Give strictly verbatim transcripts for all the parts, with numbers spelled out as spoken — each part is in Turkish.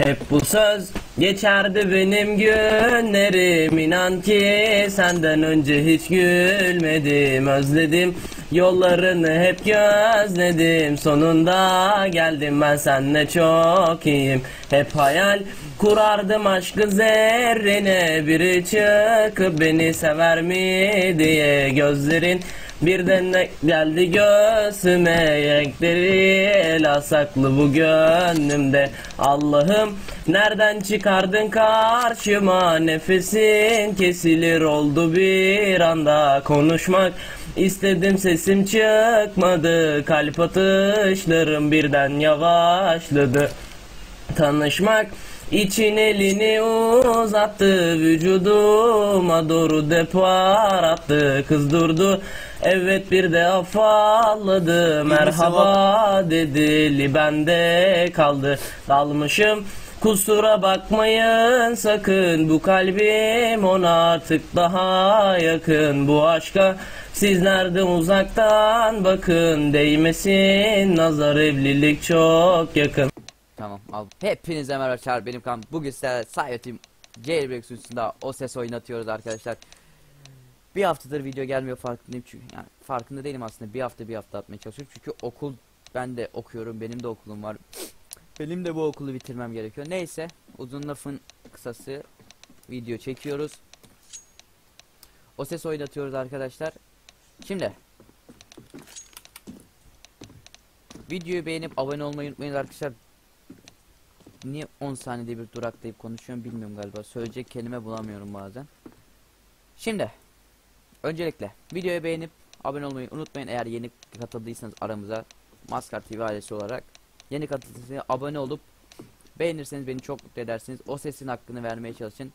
Hep bu söz geçerdi benim günlerim, inan ki senden önce hiç gülmedim. Özledim yollarını, hep gözledim, sonunda geldim ben seninle çok iyiyim. Hep hayal kurardım aşkı zerrine, biri çıkıp beni sever mi diye. Gözlerin birden geldi göğsüme, renkleri ela saklı bu gönlümde. Allah'ım nereden çıkardın karşıma, nefesin kesilir oldu bir anda. Konuşmak istedim sesim çıkmadı, kalp atışlarım birden yavaşladı. Tanışmak için elini uzattı, vücuduma doğru depar attı. Kız durdu, evet bir de afalladı. Merhaba dedi, li bende kaldı. Dalmışım, kusura bakmayın sakın, bu kalbim ona artık daha yakın. Bu aşka siz nereden uzaktan bakın, değmesin nazar, evlilik çok yakın. Tamam al. Hepinize merhaba arkadaşlar, benim kanalım. Bugün sizlerle Sayot'im Jailbreak sunucusunda o ses oynatıyoruz arkadaşlar. Bir haftadır video gelmiyor, farkındayım çünkü yani farkında değilim aslında, bir hafta bir hafta atmaya çalışıyorum çünkü okul, ben de okuyorum, benim de okulum var, benim de bu okulu bitirmem gerekiyor. Neyse, uzun lafın kısası, video çekiyoruz, o ses oynatıyoruz arkadaşlar. Şimdi videoyu beğenip abone olmayı unutmayın arkadaşlar. Niye on saniyede bir duraklayıp konuşuyorum bilmiyorum galiba. Söyleyecek kelime bulamıyorum bazen. Şimdi öncelikle videoyu beğenip abone olmayı unutmayın. Eğer yeni katıldıysanız aramıza, Maskar T V ailesi olarak yeni katıldıysanız abone olup beğenirseniz beni çok mutlu edersiniz. O sesin hakkını vermeye çalışın.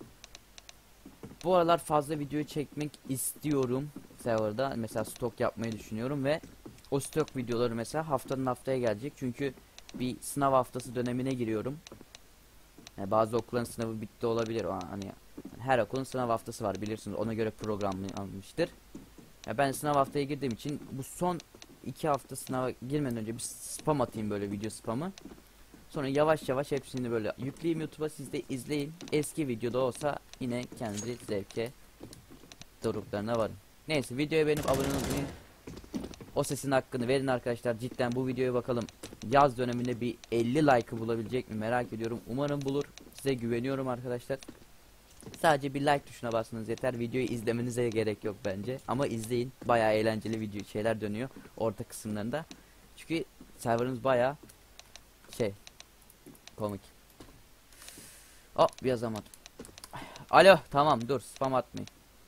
Bu aralar fazla video çekmek istiyorum serverda. Mesela stok yapmayı düşünüyorum ve o stok videoları mesela haftanın haftaya gelecek. Çünkü bir sınav haftası dönemine giriyorum. Yani bazı okulların sınavı bitti olabilir. Hani her okulun sınav haftası var bilirsiniz. Ona göre programlanmıştır. Ya ben sınav haftaya girdiğim için bu son iki hafta sınava girmeden önce bir spam atayım, böyle video spamı. Sonra yavaş yavaş hepsini böyle yükleyeyim YouTube'a, siz de izleyin. Eski videoda olsa yine kendi zevke doruklarına varın. Neyse, videoya beğenip abone olmayı, o sesin hakkını verin arkadaşlar. Cidden bu videoya bakalım yaz döneminde bir elli like'ı bulabilecek mi merak ediyorum. Umarım bulur. Size güveniyorum arkadaşlar. Sadece bir like tuşuna basmanız yeter. Videoyu izlemenize gerek yok bence. Ama izleyin. Bayağı eğlenceli video şeyler dönüyor orta kısımlarında. Çünkü serverımız bayağı şey komik. Hop, yazamadım. Alo, tamam dur, spam atmayın.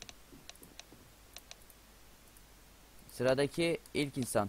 Sıradaki ilk insan.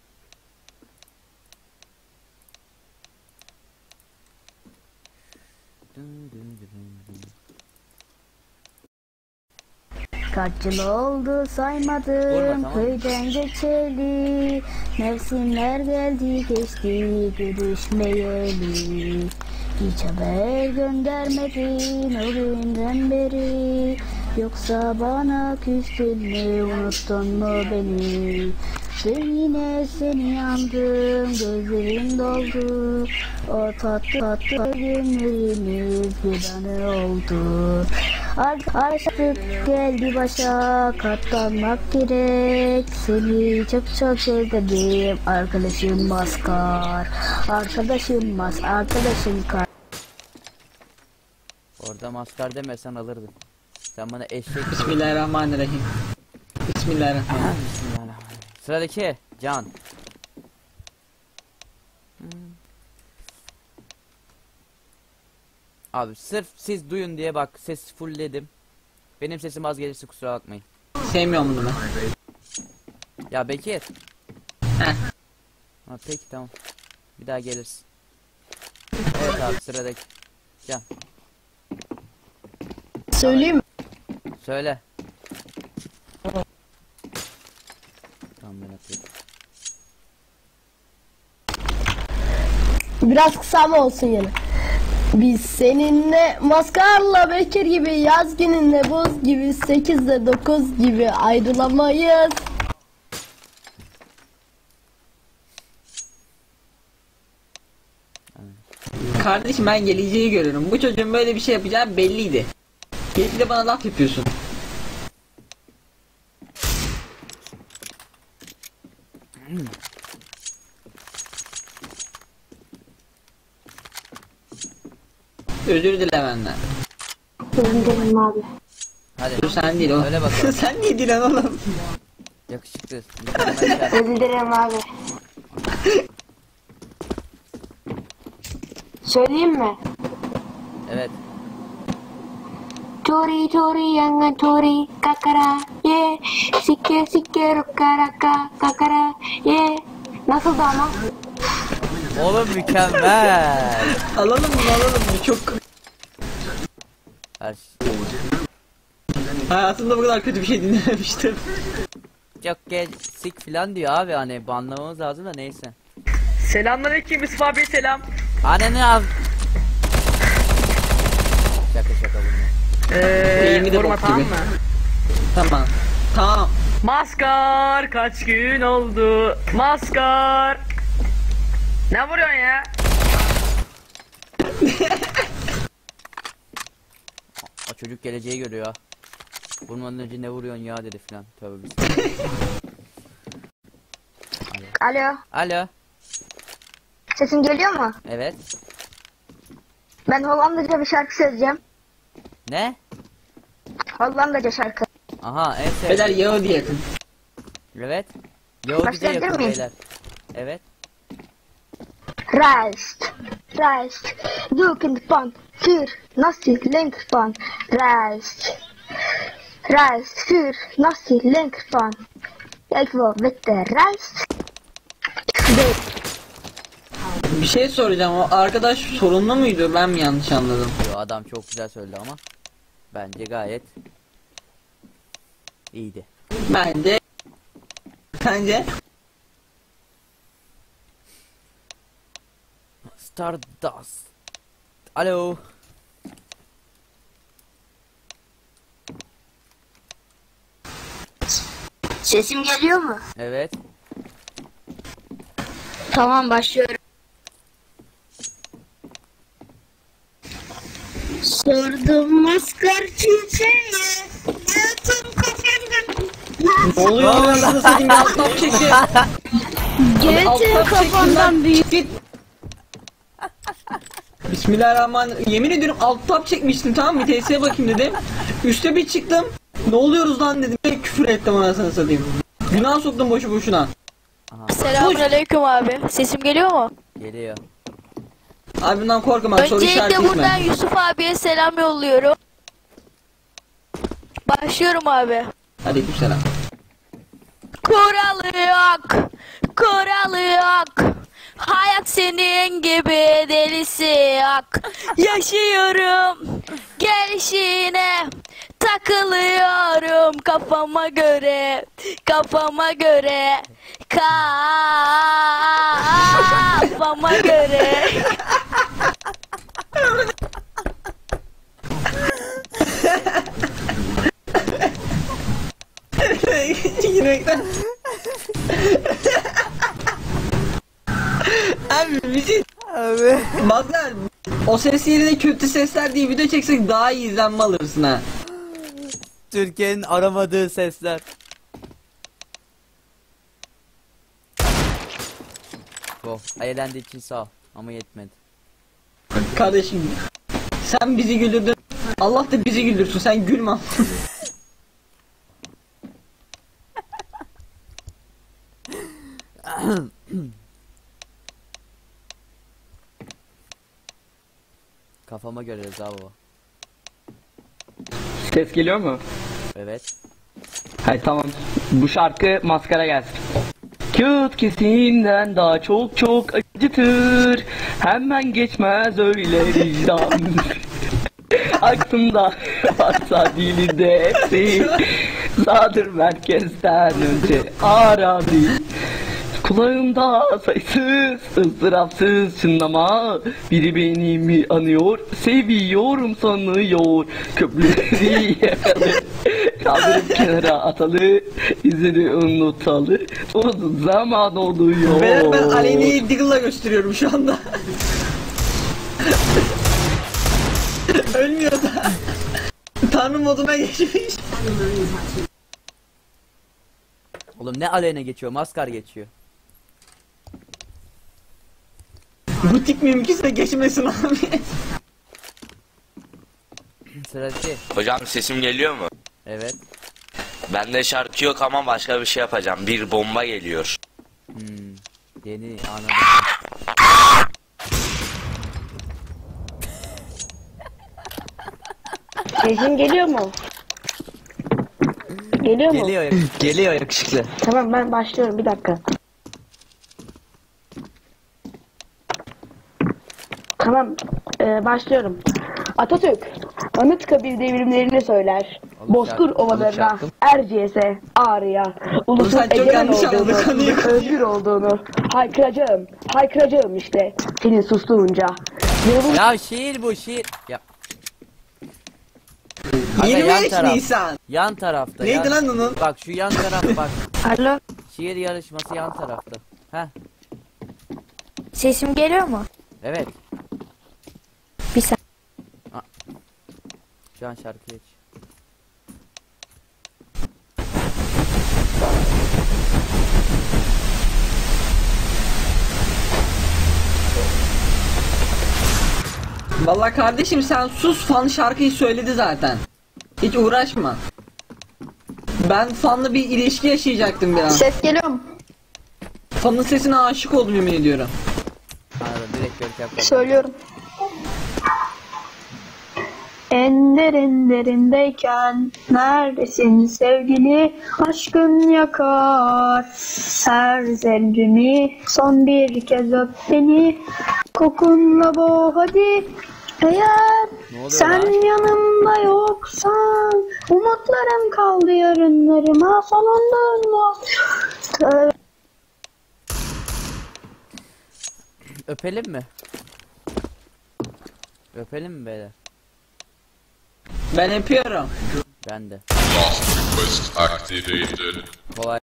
Kaç yıl oldu saymadım, tamam. Köyden geçeli, mevsimler geldi geçti görüşmeyeli. Hiç haber göndermedin o günden beri, yoksa bana küstün mü, unuttun mu beni? Ben yine seni yandım, gözlerim doldu, o tatlı tatlı günlerimiz bir anı oldu. Artık geldi başa, katlanmak gerek, seni çok çok özledim arkadaşım Maskar, arkadaşım Mas, arkadaşım Kar. Orada Maskar demesen alırdım. Sen bana eşek. Bismillahirrahmanirrahim. Bismillahirrahmanirrahim. Bismillahirrahmanirrahim. Sıradaki Can. Hmm. Abi sırf siz duyun diye bak ses fullledim. Benim sesim az gelirse kusura bakmayın. Sevmiyorum bunu ben. Ya Bekir. Heh. Ha, peki tamam. Bir daha gelirsin. Evet abi, sıradaki Can. Söyleyeyim mi? Söyle. Tamam, ben atayım. Biraz kısa mı olsun yine? Biz seninle Maskarla Bekir gibi, yaz gününde buz gibi, sekizde dokuz gibi ayrılamayız. Evet. Kardeşim ben geleceği görüyorum. Bu çocuğun böyle bir şey yapacağı belliydi. Gelip de bana laf yapıyorsun. Özür dile benden. Özür dilerim abi. Hadi. Dur sen değil o. Öyle bakalım. Sen niye dilen oğlum? Yakışıklı. Mükemmel şarkı. Özür dilerim abi. Söyleyeyim mi? Evet. Tori tori yangan tori kakara ye sikke sikke rukaraka kakara ye. Nasıldı ama? Oğlum mükemmel. Alalım bunu alalım bunu çok. Her şey. Hayatımda bu kadar kötü bir şey dinlememiştim. Çok sik filan diyor abi, hani banlamamız lazım da neyse. Selamünaleyküm Yusuf abi, selam. Ananı al. Şaka şaka bunlar. Eee Eğimi de koruma bok tamam gibi. mı? Tamam. Tamam. Maskar kaç gün oldu? Maskar. Ne vuruyorsun ya? O çocuk geleceği görüyor. Vurmadan önce ne vuruyorsun ya dedi filan. Tövbe bismillah. Alo. Alo. Sesim geliyor mu? Evet. Ben Hollandaca bir şarkı söyleyeceğim. Ne? Hollandaca şarkı. Aha en sevdiğim. Beyler Yahudi yakın. Evet. Yahudice Başlayabilir yakın miyim? beyler. Evet. Reist. Reist. Du kunt van vuur nasi linker van. Reist. Reist. Vuur nasi linker van. Ik wil witte reist. Nee. Bir şey soracağım. O arkadaş sorunlu muydu? Ben mi yanlış anladım? Yo, adam çok güzel söyledi ama. Bence gayet iyiydi. Bence. Sence? Stardust. Alo. Sesim geliyor mu? Evet. Tamam başlıyorum. Sordum maskar çiçeğe. Götüm kafamdan. Ne oluyor? Anasını satayım. Alt top çekti. Götün kafandan büyük. Git. Bismillahirrahmanirrahim. Yemin ediyorum alt tab çekmiştim, tamam mı? T S'ye bakayım dedim. Üste bir çıktım. Ne oluyoruz lan dedim. Ve küfür ettim anasını satayım. Günah soktum boşu boşuna. Selamünaleyküm abi. Sesim geliyor mu? Geliyor. Abi bundan korkma, soru Öncelikle işareti buradan ismi. Yusuf abiye selam yolluyorum. Başlıyorum abi. Aleykümselam. Kuralı yok, kuralı yok. Hayat senin gibi delisi yok. Yaşıyorum gelişine, takılıyorum kafama göre, kafama göre, kafama göre. Girmekten. Abi bir şey. Abi. Mazhar, o ses yerine kötü sesler diye video çeksek daha iyi izlenme alırsın ha. Türkiye'nin aramadığı sesler. Oh, eğlendiği için sağ ol. Ama yetmedi. Kardeşim, sen bizi güldürdün. Allah da bizi güldürsün, sen gülme. Kafama göre Rıza baba. Ses geliyor mu? Evet. Hayır tamam. Bu şarkı maskara gelsin. Kağıt kesiğinden daha çok çok acıtır. Hemen geçmez öyle vicdan. Aklımda varsa dilinde hepsi. Sağdır merkezden önce arabi. Kulağımda sayısız, ızdırapsız çınlama. Biri beni mi anıyor, seviyorum sanıyor. Köprüleri yakalı, kaldırıp kenara atalı. İzini unutalı, uzun zaman oluyor. Ben, ben Aleyne'yi Diggle'la gösteriyorum şu anda. Ölmüyor da. Tanrı moduna geçmiş. Oğlum ne aleyhine geçiyor, maskar geçiyor. Butik mümkünse geçmesin abi. Sırası. Hocam sesim geliyor mu? Evet. Bende şarkı yok ama başka bir şey yapacağım. Bir bomba geliyor. Hmm. Yeni anladım. Sesim geliyor mu? Geliyor mu? Geliyor yakışıklı. Geliyor yakışıklı. Tamam ben başlıyorum bir dakika. Tamam ee, başlıyorum. Atatürk Anıtkabir devrimlerini söyler. Bozkır ovalarına, Erciyes'e, Ağrı'ya, ulusun Sen çok egemen yanlış anladın olduğunu, konuyu. özgür olduğunu haykıracağım, haykıracağım işte senin sustuğunca. Yolun Ya şiir bu şiir. Ya. Aga, yan yirmi beş taraf. Nisan. Yan tarafta. Neydi yan- lan onun? Bak şu yan taraf bak. Alo. Şiir yarışması yan tarafta. Heh. Sesim geliyor mu? Evet. Bir saniye. Şu an şarkı geç. Vallahi kardeşim sen sus, fan şarkıyı söyledi zaten. Hiç uğraşma. Ben fanla bir ilişki yaşayacaktım biraz. ses geliyor mu? Fanın sesine aşık oldum yemin ediyorum. Anladım, direkt görkem kaldı. Söylüyorum. En derinlerindeyken neredesin sevgili, aşkın yakar her zerrimi, son bir kez öp beni, kokunla boğ hadi. Eğer Ne oluyor sen lan? yanımda yoksan umutlarım kaldı yarınlarıma, sonunda Öpelim mi? Öpelim mi beyler? Ben yapıyorum. Ben de. Lost request activated. Kolay.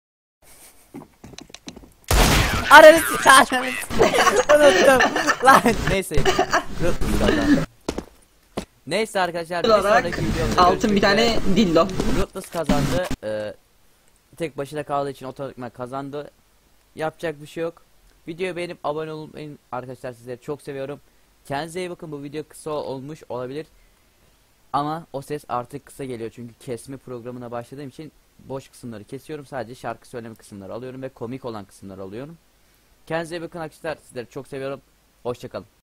Aranı sıçarım. Unuttum. Lan neyse. Rıhtım kazandı. Neyse arkadaşlar bir Olarak sonraki videomuzda altın bir görüşmek üzere. tane dildo. Ruthless kazandı. Ee, tek başına kaldığı için otomatikman kazandı. Yapacak bir şey yok. Videoyu beğenip abone olmayın arkadaşlar, sizleri çok seviyorum. Kendinize iyi bakın. Bu video kısa olmuş olabilir. Ama o ses artık kısa geliyor çünkü kesme programına başladığım için boş kısımları kesiyorum. Sadece şarkı söyleme kısımları alıyorum ve komik olan kısımları alıyorum. Kendinize iyi bakın arkadaşlar. Sizleri çok seviyorum. Hoşçakalın.